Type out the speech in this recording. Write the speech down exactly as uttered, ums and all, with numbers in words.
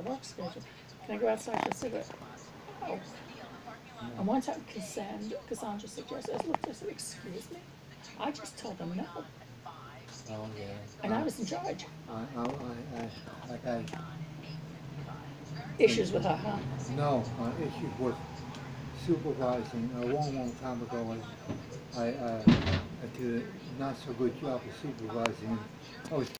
work schedule. Can I go outside for a cigarette? Oh. And one time Cassandra, Cassandra suggested, I looked, I said, excuse me? I just told them no. Oh, yeah. And I was in charge. I, I, I, I, I had Issues with her, huh? no uh, issues with supervising. A long, long time ago, I, I, uh, I did a not so good job of supervising. I was